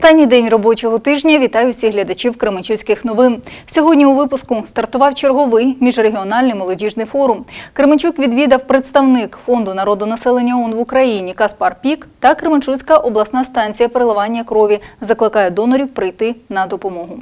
Останній день робочого тижня. Вітаю всіх глядачів Кременчуцьких новин. Сьогодні у випуску стартував черговий міжрегіональний молодіжний форум. Кременчук відвідав представник Фонду народонаселення ООН в Україні Каспар Пік та Кременчуцька обласна станція переливання крові закликає донорів прийти на допомогу.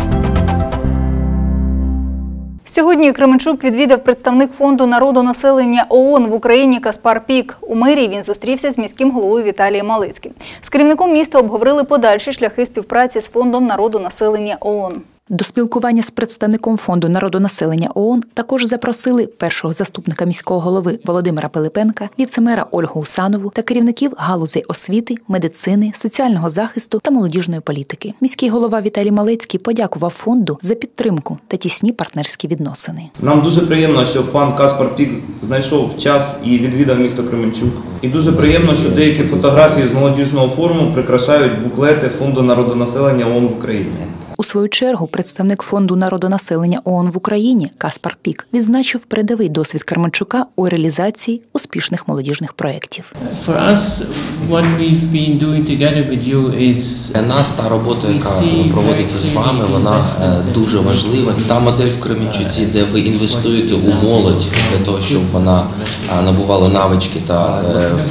Сьогодні Кременчук відвідав представник Фонду народонаселення ООН в Україні Каспар Пік. У мерії він зустрівся з міським головою Віталієм Малицьким. З керівником міста обговорили подальші шляхи співпраці з Фондом народонаселення ООН. До спілкування з представником Фонду народонаселення ООН також запросили першого заступника міського голови Володимира Пилипенка, віце-мера Ольгу Усанову та керівників галузей освіти, медицини, соціального захисту та молодіжної політики. Міський голова Віталій Малицький подякував фонду за підтримку та тісні партнерські відносини. Нам дуже приємно, що пан Каспар Пік знайшов час і відвідав місто Кременчук. І дуже приємно, що деякі фотографії з молодіжного форуму прикрашають буклети Фонду народонаселення ООН в Україні. У свою чергу представник Фонду народонаселення ООН в Україні Каспар Пік відзначив передовий досвід Кременчука у реалізації успішних молодіжних проєктів. Для нас та робота, яка проводиться з вами, вона дуже важлива. Та модель в Кременчуці, де ви інвестуєте у молодь для того, щоб вона набувала навички та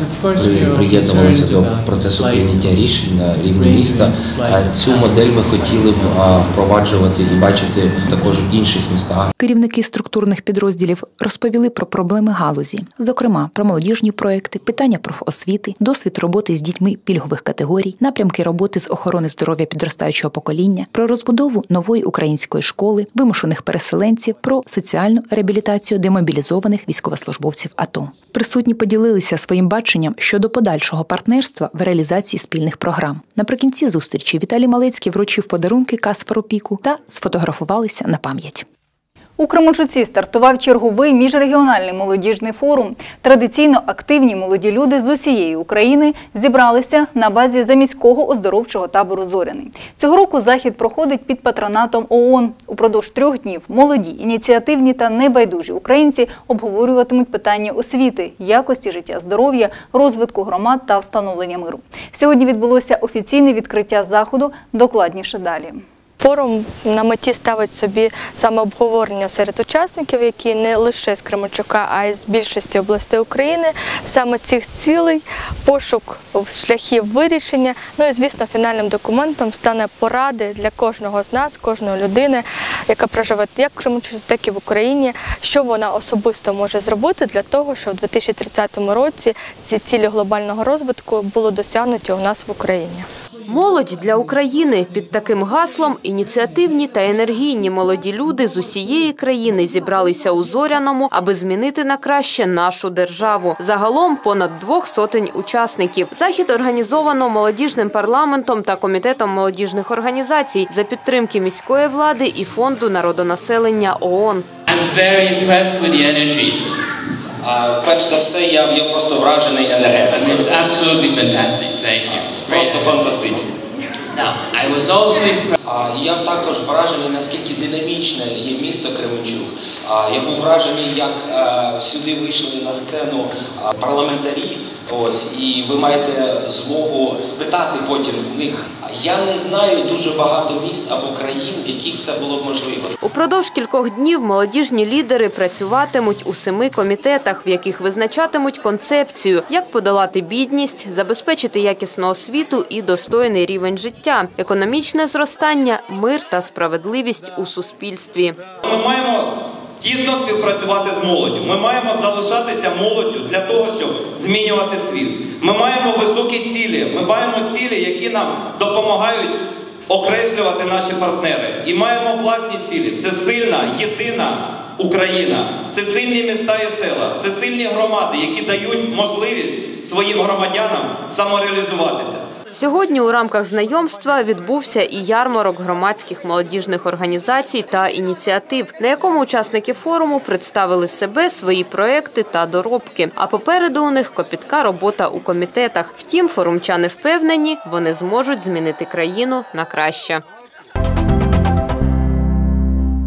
приєднувалася до процесу прийняття рішень на рівні міста. Цю модель ми хотіли б впроваджувати і бачити також в інших містах. Керівники структурних підрозділів розповіли про проблеми галузі, зокрема про молодіжні проекти, питання профосвіти, досвід роботи з дітьми пільгових категорій, напрямки роботи з охорони здоров'я підростаючого покоління, про розбудову нової української школи, вимушених переселенців, про соціальну реабілітацію демобілізованих військовослужбовців АТО. Присутні поділилися своїм баченням щодо подальшого партнерства в реалізації спільних програм. Наприкінці зустрічі Віталій Малицький вручив подарунки Каспару Піку та сфотографувалися на пам'ять. У Кременчуці стартував черговий міжрегіональний молодіжний форум. Традиційно активні молоді люди з усієї України зібралися на базі заміського оздоровчого табору «Зоряний». Цього року захід проходить під патронатом ООН. Упродовж 3 днів молоді, ініціативні та небайдужі українці обговорюватимуть питання освіти, якості життя, здоров'я, розвитку громад та встановлення миру. Сьогодні відбулося офіційне відкриття заходу, докладніше далі. Форум на меті ставить собі саме обговорення серед учасників, які не лише з Кременчука, а й з більшості областей України. Саме цих цілей, пошук шляхів вирішення. Ну і, звісно, фінальним документом стане поради для кожного з нас, кожної людини, яка проживе як в Кременчуці, так і в Україні, що вона особисто може зробити для того, щоб у 2030 році ці цілі глобального розвитку були досягнуті у нас в Україні. Молодь для України. Під таким гаслом ініціативні та енергійні молоді люди з усієї країни зібралися у Зоряному, аби змінити на краще нашу державу. Загалом понад 200 учасників. Захід організовано молодіжним парламентом та комітетом молодіжних організацій за підтримки міської влади і Фонду народонаселення ООН. Перш за все, я просто вражений енергетикою. It's absolutely fantastic. Thank you. Просто фантастично. Now, I was also impressed. Я також вражений, наскільки динамічне є місто Кременчук. Я був вражений, як сюди вийшли на сцену парламентарі. І ви маєте змогу спитати потім з них. Я не знаю дуже багато міст або країн, в яких це було б можливо. Упродовж кількох днів молодіжні лідери працюватимуть у 7 комітетах, в яких визначатимуть концепцію, як подолати бідність, забезпечити якісну освіту і достойний рівень життя, економічне зростання, мир та справедливість у суспільстві. Ми маємо тісно співпрацювати з молоддю. Ми маємо залишатися молоддю для того, щоб змінювати світ. Ми маємо високі цілі, ми маємо цілі, які нам допомагають окреслювати наші партнери. І маємо власні цілі. Це сильна, єдина Україна. Це сильні міста і села. Це сильні громади, які дають можливість своїм громадянам самореалізуватися. Сьогодні у рамках знайомства відбувся і ярмарок громадських молодіжних організацій та ініціатив, на якому учасники форуму представили себе, свої проекти та доробки. А попереду у них копітка робота у комітетах. Втім, форумчани впевнені, вони зможуть змінити країну на краще.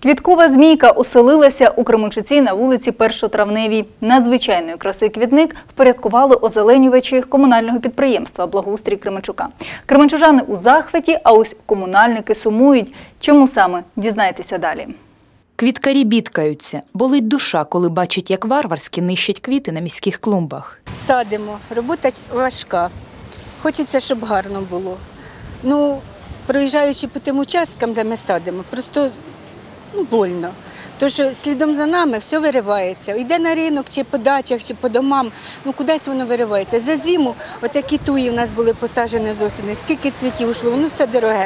Квіткова змійка оселилася у Кременчуці на вулиці Першотравневій. Надзвичайної краси квітник впорядкували озеленювачі комунального підприємства «Благоустрій Кременчука». Кременчужани у захваті, а ось комунальники сумують. Чому саме? Дізнайтеся далі. Квіткарі бідкаються. Болить душа, коли бачать, як варварськи нищать квіти на міських клумбах. Садимо, робота важка. Хочеться, щоб гарно було. Ну, проїжджаючи по тим участкам, де ми садимо, просто больно. Тож слідом за нами все виривається. Йде на ринок, чи по дачах, чи по домам, кудись воно виривається. За зиму отакі туї в нас були посаджені з осені, скільки цвітів йшло, воно все дороге.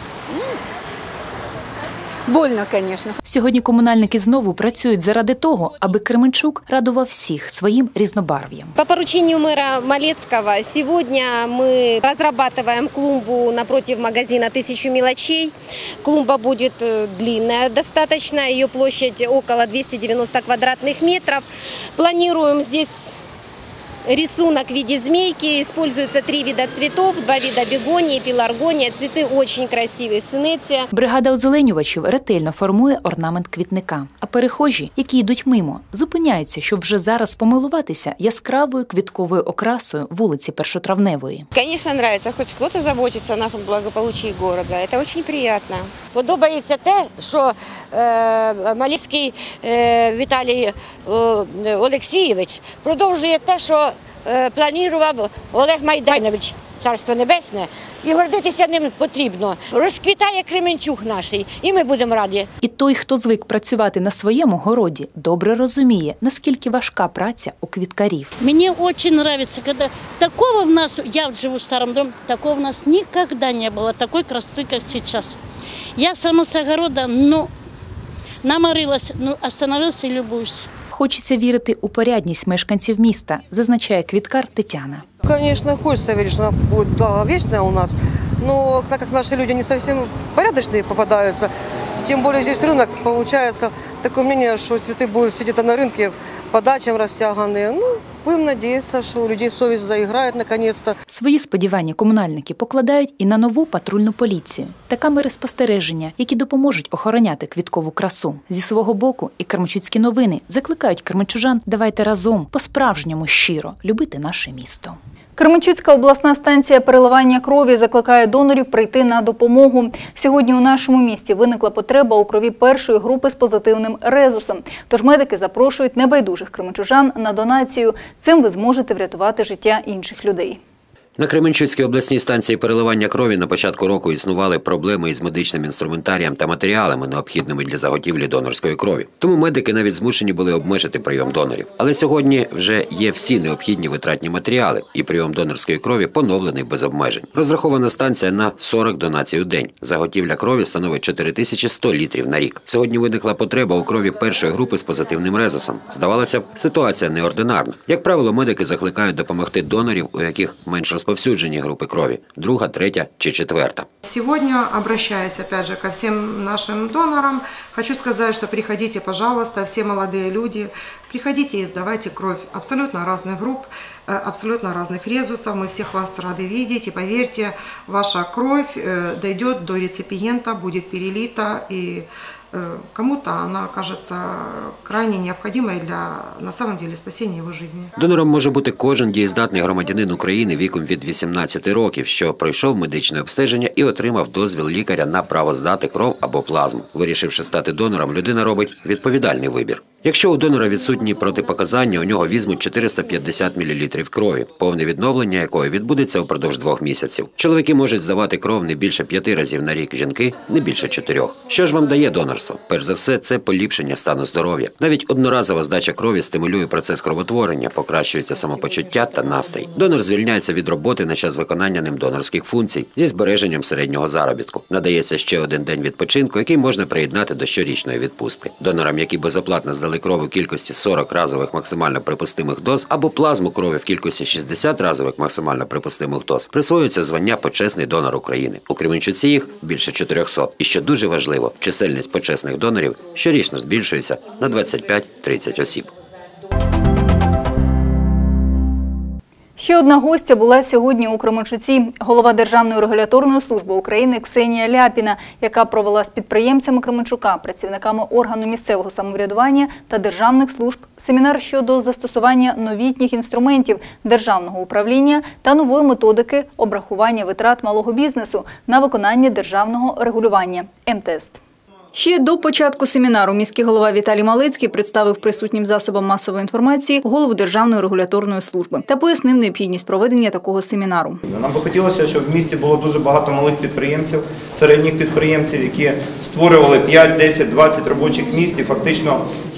Больно, звісно. Сьогодні комунальники знову працюють заради того, аби Кременчук радував всіх своїм різнобарв'ям. По поручению мэра Малецкого сегодня мы разрабатываем клумбу напротив магазина «1000 мелочей». Клумба будет длинная достаточно, ее площадь около 290 квадратных метров. Планируем здесь рисунок в виде змейки. Используются 3 вида цветов, 2 вида бегонии, пеларгония. Цветы очень красивые, синетия. Бригада озеленювачів ретельно формує орнамент квітника. А перехожі, які йдуть мимо, зупиняються, щоб вже зараз помилуватися яскравою квітковою окрасою вулиці Першотравневої. Конечно, нравится. Хоть кто-то заботится о нашем благополучии города. Это очень приятно. Подобається те, що Малецький Віталій Олексійович продовжує те, що планував Олег Майданович, Царство Небесне, і гордитися ним потрібно. Розквітає Кременчук наш, і ми будемо раді. І той, хто звик працювати на своєму городі, добре розуміє, наскільки важка праця у квіткарів. Мені дуже подобається, коли такого в нас, я живу в старому домі, такого в нас ніколи не було, такої краси, як зараз. Я сама з огорода, наморилась, остановилась і любуюсь. Хочеться вірити у порядність мешканців міста, зазначає квіткар Тетяна. Конечно, хочется верить, что она будет долговечная у нас, но так как наши люди не совсем порядочные попадаются, тем более здесь рынок, получается такое мнение, что цветы будут сидеть на рынке по дачам растяганные. Будемо надіятися, що у людей совість заіграє наконець-то. Свої сподівання комунальники покладають і на нову патрульну поліцію та камери спостереження, які допоможуть охороняти квіткову красу. Зі свого боку і Кременчуцькі новини закликають кременчужан: давайте разом, по-справжньому щиро любити наше місто. Кременчуцька обласна станція переливання крові закликає донорів прийти на допомогу. Сьогодні у нашому місті виникла потреба у крові першої групи з позитивним резусом. Тож медики запрошують небайдужих кременчужан на донацію. Цим ви зможете врятувати життя інших людей. На Кременчуцькій обласній станції переливання крові на початку року існували проблеми із медичним інструментарієм та матеріалами, необхідними для заготівлі донорської крові. Тому медики навіть змушені були обмежити прийом донорів. Але сьогодні вже є всі необхідні витратні матеріали, і прийом донорської крові поновлений без обмежень. Розрахована станція на 40 донацій у день. Заготівля крові становить 4100 літрів на рік. Сьогодні виникла потреба у крові першої групи з позитивним резусом. Здавалося б, ситуація неординарна. Як правило, медики закликають допомогти донорів, у яких менш розповсюджені групи крові – друга, третя чи четверта. Сегодня, обращаясь опять же ко всем нашим донорам, хочу сказать, что приходите, пожалуйста, все молодые люди, приходите и сдавайте кровь абсолютно разных групп, абсолютно разных резусов. Мы всех вас рады видеть, и поверьте, ваша кровь дойдет до реципиента, будет перелита, и кому-то она окажется крайне необходимой для, на самом деле, спасения его жизни. Донором може бути кожен дієздатний громадянин України віком від 18 років, що пройшов медичне обстеження і отримав дозвіл лікаря на право здати кров або плазму. Вирішивши стати донором, людина робить відповідальний вибір. Якщо у донора відсутні протипоказання, у нього візьмуть 450 мл крові, повне відновлення якої відбудеться упродовж 2 місяців. Чоловіки можуть здавати кров не більше 5 разів на рік, жінки – не більше 4. Що ж вам дає донорство? Перш за все, це поліпшення стану здоров'я. Навіть одноразова здача крові стимулює процес кровотворення, покращується самопочуття та настрій. Донор звільняється від роботи на час виконання ним донорських функцій зі збереженням середнього заробітку. Надається ще 1 день відпочинку, який можна приєднати до щорічної відпустки. Донорам, які безоплатно здали кров у кількості 40 разових максимально припустимих доз або плазму крові в кількості 60 разових максимально припустимих доз, присвоюється звання «Почесний донор України». У Кременчуці їх більше 400. І що дуже важливо, чисельність почесних донорів щорічно збільшується на 25-30 осіб. Ще одна гостя була сьогодні у Кременчуці – голова Державної регуляторної служби України Ксенія Ляпіна, яка провела з підприємцями Кременчука, працівниками органу місцевого самоврядування та державних служб семінар щодо застосування новітніх інструментів державного управління та нової методики обрахування витрат малого бізнесу на виконання державного регулювання – МТЕСТ. Ще до початку семінару міський голова Віталій Малецький представив присутнім засобам масової інформації голову Державної регуляторної служби та пояснив необхідність проведення такого семінару. Нам би хотілося, щоб в місті було дуже багато малих підприємців, середніх підприємців, які створювали 5, 10, 20 робочих місць і фактично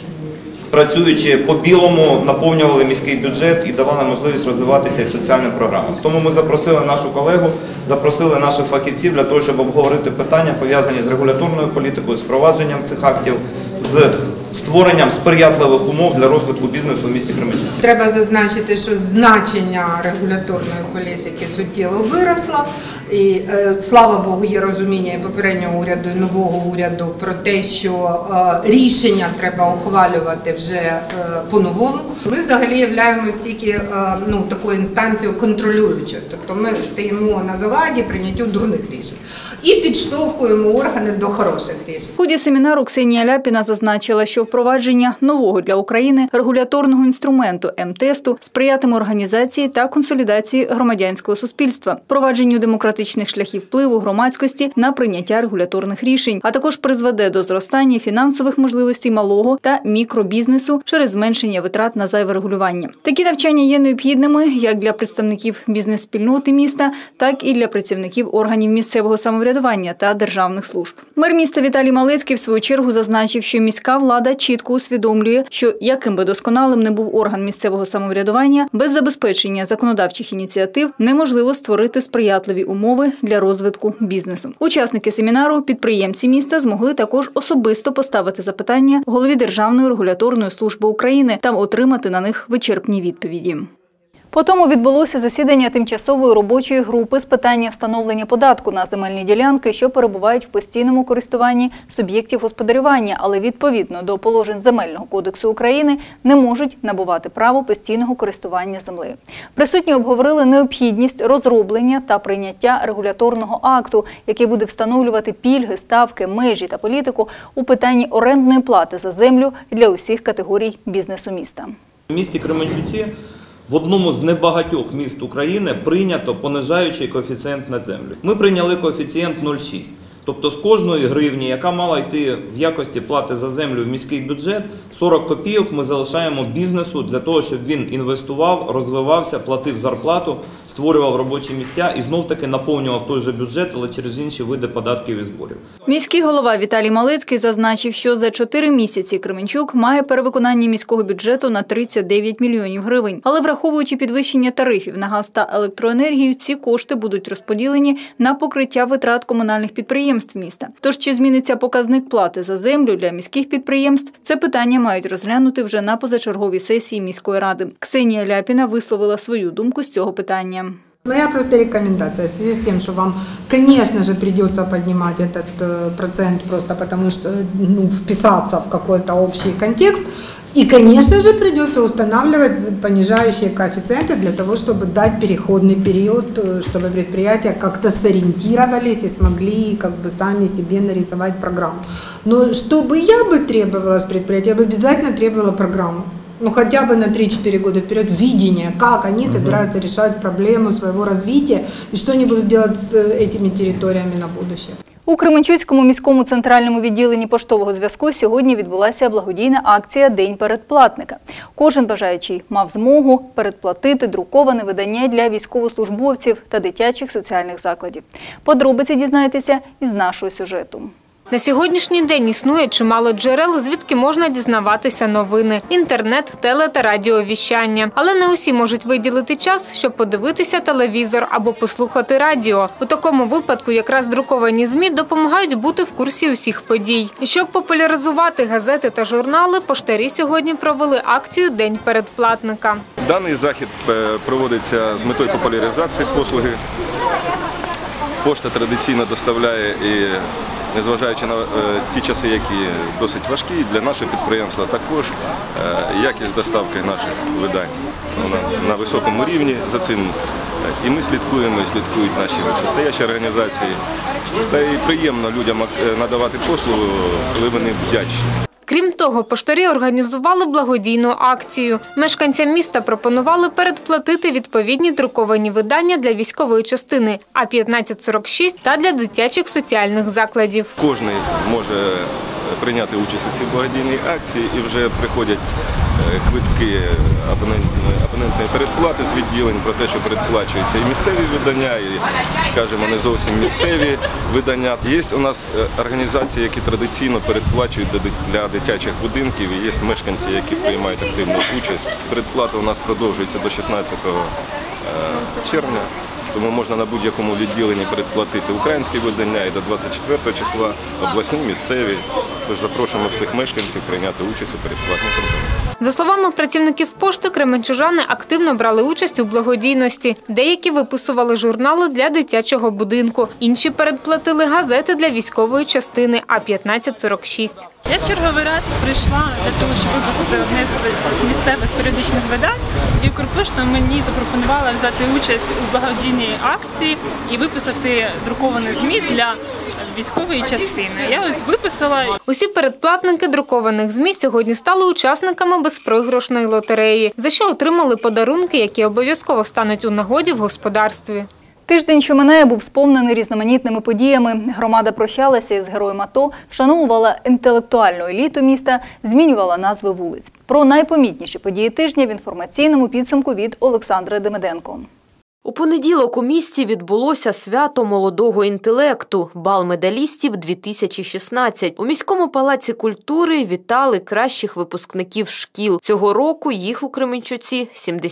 працюючи по-білому, наповнювали міський бюджет і давали можливість розвиватися і соціальним програмам. Тому ми запросили нашу колегу, запросили наших фахівців для того, щоб обговорити питання, пов'язані з регуляторною політикою, з впровадженням цих актів, з створенням сприятливих умов для розвитку бізнесу в місті Кременчуці. Треба зазначити, що значення регуляторної політики суттєво виросло. І, слава Богу, є розуміння і попереднього уряду, і нового уряду про те, що рішення треба ухвалювати вже по-новому. Ми взагалі являємось тільки такою інстанцією контролюючою. Тобто ми стоїмо на заваді прийняттю дурних рішень і підштовхуємо органи до хороших рішень. В ході семінару Ксенія Ляпіна зазначила, що впровадження нового для України регуляторного інструменту МТЕСТу сприятиме організації та консолідації громадянського суспільства, впровадженню демократичних шляхів впливу громадськості на прийняття регуляторних рішень, а також призведе до зростання фінансових можливостей малого та мікробізнесу через зменшення витрат на зайве регулювання. Такі навчання є необхідними як для представників бізнес-спільноти міста, так і для працівників органів місцевого самоврядування та державних служб. Мер міста Віталій Малецький в свою чергу зазначив, що міська влада чітко усвідомлює, що яким би досконалим не був орган місцевого самоврядування, без забезпечення законодавчих ініціатив неможливо створити сприятливі умови для розвитку бізнесу. Учасники семінару, підприємці міста, змогли також особисто поставити запитання голові Державної регуляторної служби України та отримати на них вичерпні відповіді. Потім відбулося засідання тимчасової робочої групи з питання встановлення податку на земельні ділянки, що перебувають в постійному користуванні суб'єктів господарювання, але відповідно до положень Земельного кодексу України не можуть набувати право постійного користування землею. Присутні обговорили необхідність розроблення та прийняття регуляторного акту, який буде встановлювати пільги, ставки, межі та політику у питанні орендної плати за землю для усіх категорій бізнесу міста. У місті Кременчуці в одному з небагатьох міст України прийнято понижаючий коефіцієнт на землю. Ми прийняли коефіцієнт 0,6. Тобто з кожної гривні, яка мала йти в якості плати за землю в міський бюджет, 40 копійок ми залишаємо бізнесу для того, щоб він інвестував, розвивався, платив зарплату, створював робочі місця і знов-таки наповнював той же бюджет, але через інші види податків і зборів. Міський голова Віталій Малецький зазначив, що за 4 місяці Кременчук має перевиконання міського бюджету на 39 мільйонів гривень. Але враховуючи підвищення тарифів на газ та електроенергію, ці кошти будуть розподілені на покриття витрат комунальних підприємств міста. Тож чи зміниться показник плати за землю для міських підприємств, це питання мають розглянути вже на позачерговій сесії міської ради. Ксенія Ляпіна висловила свою думку з цього питання. Моя просто рекомендация в связи с тем, что вам, конечно же, придется поднимать этот процент просто потому, что вписаться в какой-то общий контекст. И, конечно же, придется устанавливать понижающие коэффициенты для того, чтобы дать переходный период, чтобы предприятия как-то сориентировались и смогли сами себе нарисовать программу. Но что бы я бы требовала с предприятия, я бы обязательно требовала программу. Хотя бы на 3-4 года вперед видение, как они собираются решать проблему своего развития и что они будут делать с этими территориями на будущее. У Кременчуцькому міському центральному відділенні поштового зв'язку сьогодні відбулася благодійна акція «День передплатника». Кожен бажаючий мав змогу передплатити друковане видання для військовослужбовців та дитячих соціальних закладів. Подробиці дізнаєтеся із нашого сюжету. На сьогоднішній день існує чимало джерел, звідки можна дізнаватися новини – інтернет, теле- та радіовіщання. Але не усі можуть виділити час, щоб подивитися телевізор або послухати радіо. У такому випадку якраз друковані ЗМІ допомагають бути в курсі усіх подій. І щоб популяризувати газети та журнали, поштарі сьогодні провели акцію «День передплатника». Даний захід проводиться з метою популяризації послуги. Пошта традиційно доставляє і незважаючи на ті часи, які досить важкі, для нашого підприємства також якість доставки наших видань на високому рівні. За цим і ми слідкуємо, і слідкують наші вищестоящі організації. Та й приємно людям надавати послугу, коли вони вдячні. Крім того, поштарі організували благодійну акцію. Мешканцям міста пропонували передплатити відповідні друковані видання для військової частини А-1546 та для дитячих соціальних закладів. Кожен може прийняти участь у цій благодійній акції і вже приходять квитки абонентної передплати з відділень про те, що передплачуються і місцеві видання, і, скажімо, не зовсім місцеві видання. Є у нас організації, які традиційно передплачують для дитячих будинків, і є мешканці, які приймають активну участь. Передплата у нас продовжується до 16 червня. Тому можна на будь-якому відділенні передплатити українські видання і до 24 числа обласні, місцеві. Тож запрошуємо всіх мешканців прийняти участь у передплатній кампанії. За словами працівників пошти, кременчужани активно брали участь у благодійності. Деякі виписували журнали для дитячого будинку, інші передплатили газети для військової частини А-1546. Я черговий раз прийшла для того, щоб випустити одне з місцевих періодичних видань, і Укрпошта мені запропонувала взяти участь у благодійній акції і виписати друковані ЗМІ для військової частини. Я ось виписала. Усі передплатники друкованих ЗМІ сьогодні стали учасниками безпроіграшної лотереї, за що отримали подарунки, які обов'язково стануть у нагоді в господарстві. Тиждень, що минає, був сповнений різноманітними подіями. Громада прощалася із героєм АТО, вшановувала інтелектуальну еліту міста, змінювала назви вулиць. Про найпомітніші події тижня в інформаційному підсумку від Олександри Демиденко. У понеділок у місті відбулося свято молодого інтелекту – бал медалістів 2016. У міському палаці культури вітали кращих випускників шкіл. Цього року їх у Кременчуці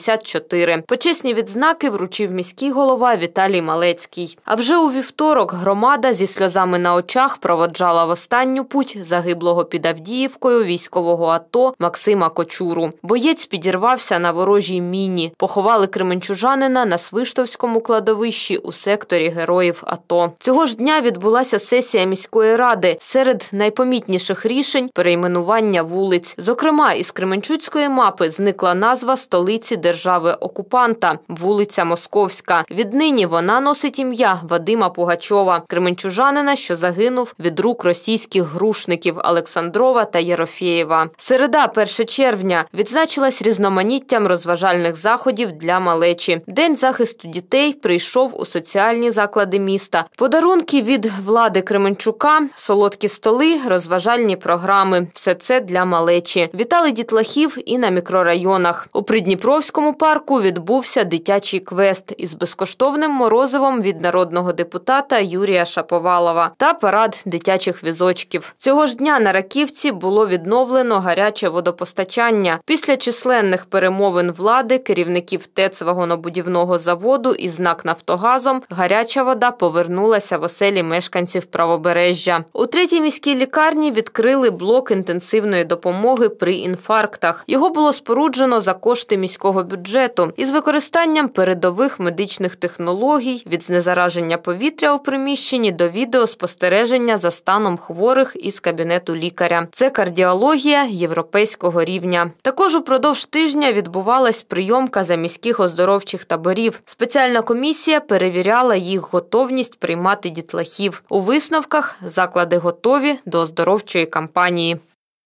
74. Почесні відзнаки вручив міський голова Віталій Малецький. А вже у вівторок громада зі сльозами на очах проводжала в останню путь загиблого під Авдіївкою військового АТО Максима Кочуру. Боєць підірвався на ворожій міні. Поховали кременчужанина на Свиштовському кладовищі у секторі героїв АТО. Цього ж дня відбулася сесія міської ради. Серед найпомітніших рішень – перейменування вулиць. Зокрема, із Кременчуцької мапи зникла назва столиці держави-окупанта – вулиця Московська. Віднині вона носить ім'я Вадима Пугачова, кременчужанина, що загинув від рук російських грушників Олександрова та Єрофєєва. Середа, 1 червня, відзначилась різноманіттям розважальних заходів для малечі. День захисту дітей прийшов у соціальні заклади міста. Подарунки від влади Кременчука, солодкі столи, розважальні програми. Все це для малечі. Вітали дітлахів і на мікрорайонах. У Придніпровському парку відбувся дитячий квест із безкоштовним морозивом від народного депутата Юрія Шаповалова та парад дитячих візочків. Цього ж дня на Раківці було відновлено гаряче водопостачання. Після численних перемовин влади, керівників ТЕЦ-вагонобудівного заводу із НАК «Нафтогазом» гаряча вода повернулася в оселі мешканців Правобережжя. У 3-й міській лікарні відкрили блок інтенсивної допомоги при інфарктах. Його було споруджено за кошти міського бюджету із використанням передових медичних технологій від знезараження повітря у приміщенні до відеоспостереження за станом хворих із кабінету лікаря. Це кардіологія європейського рівня. Також упродовж тижня відбувалась прийомка за міських оздоровчих таборів. Спеціальна комісія перевіряла їх готовність приймати дітлахів. У висновках заклади готові до оздоровчої кампанії.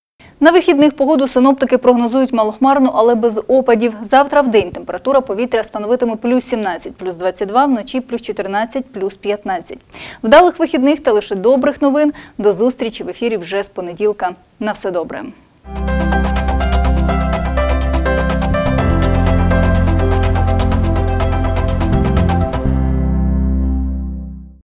На вихідних погоду синоптики прогнозують малохмарну, але без опадів. Завтра вдень температура повітря становитиме плюс 17, плюс 22, вночі плюс 14, плюс 15. Вдалих вихідних та лише добрих новин. До зустрічі в ефірі вже з понеділка. На все добре.